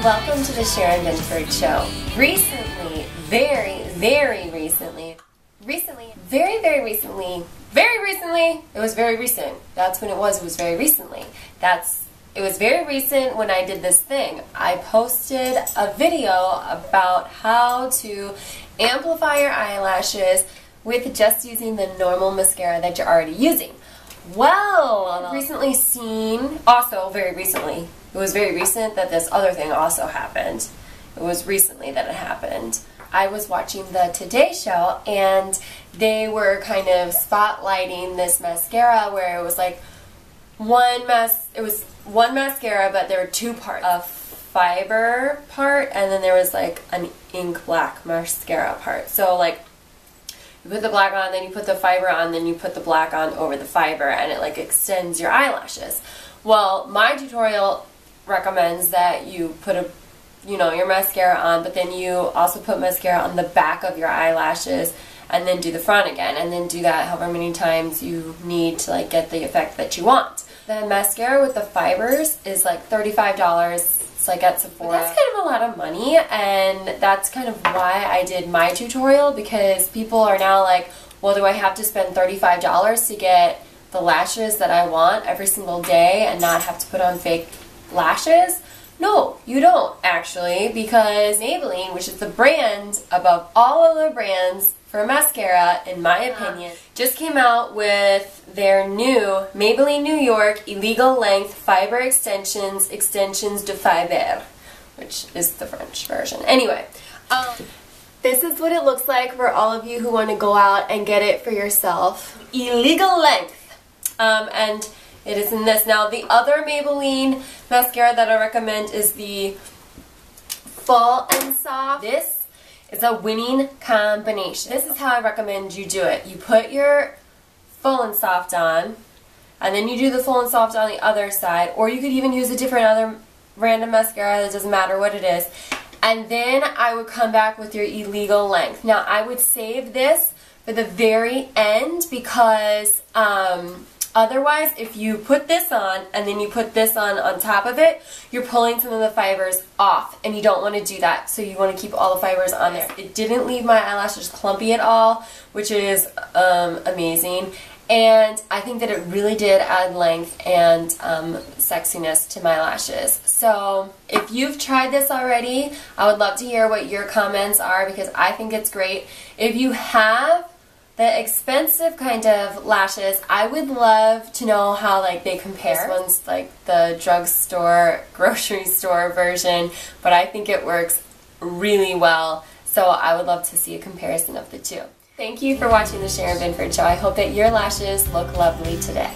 welcome to the Sharon Binford Show. Recently, very recently, it was very recent. That's when it was very recently. It was very recent when I did this thing. I posted a video about how to amplify your eyelashes with just using the normal mascara that you're already using. Well, I've recently seen, also very recently, it was very recent that this other thing also happened. It was recently that it happened. I was watching the Today Show and they were kind of spotlighting this mascara where it was like one mascara, but there were two parts. A fiber part and then there was like an ink black mascara part. So like you put the black on, then you put the fiber on, then you put the black on over the fiber, and it like extends your eyelashes. Well, my tutorial recommends that you put your mascara on, but then you also put mascara on the back of your eyelashes and then do the front again, and then do that however many times you need to like get the effect that you want. The mascara with the fibers is like $35. It's like at Sephora. But that's kind of a lot of money, and that's kind of why I did my tutorial, because people are now like, well, do I have to spend $35 to get the lashes that I want every single day and not have to put on fake lashes? No, you don't actually, because Maybelline, which is the brand above all other brands for mascara, in my opinion, just came out with their new Maybelline New York Illegal Length Fiber Extensions de Fiber, which is the French version. Anyway, this is what it looks like for all of you who want to go out and get it for yourself. Illegal Length. And it is in this. Now, the other Maybelline mascara that I recommend is the Full and Soft. This is a winning combination. This is how I recommend you do it. You put your Full and Soft on, and then you do the Full and Soft on the other side, or you could even use a different other random mascara. It doesn't matter what it is. And then I would come back with your Illegal Length. Now, I would save this for the very end because otherwise, if you put this on and then you put this on top of it, you're pulling some of the fibers off, and you don't want to do that. So you want to keep all the fibers on there. It didn't leave my eyelashes clumpy at all, which is amazing. And I think that it really did add length and sexiness to my lashes. So if you've tried this already, I would love to hear what your comments are, because I think it's great. If you have the expensive kind of lashes, I would love to know how like they compare. This one's like the drugstore, grocery store version, but I think it works really well. So I would love to see a comparison of the two. Thank you for watching the Sharon Binford Show. I hope that your lashes look lovely today.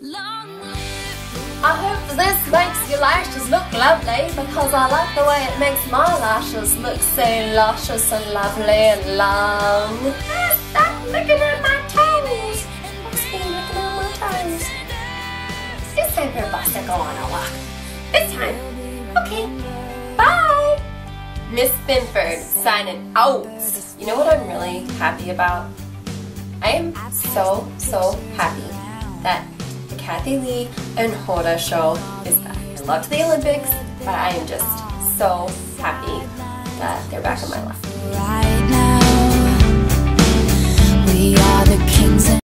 I hope this makes your lashes look lovely, because I like the way it makes my lashes look so luscious and lovely and long. Stop looking at my toes! What's been looking at my toes? It's time for us to go on a walk. This time. Okay. Bye! Miss Binford signing out. You know what I'm really happy about? I am so happy that the Kathie Lee and Hoda show is back. I loved the Olympics, but I am just so happy that they're back in my life.